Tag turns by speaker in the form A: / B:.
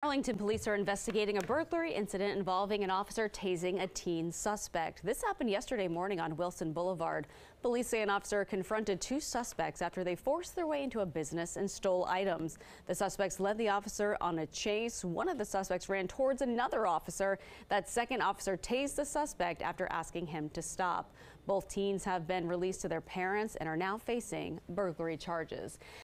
A: Arlington police are investigating a burglary incident involving an officer tasing a teen suspect. This happened yesterday morning on Wilson Boulevard. Police say an officer confronted two suspects after they forced their way into a business and stole items. The suspects led the officer on a chase. One of the suspects ran towards another officer. That second officer tased the suspect after asking him to stop. Both teens have been released to their parents and are now facing burglary charges.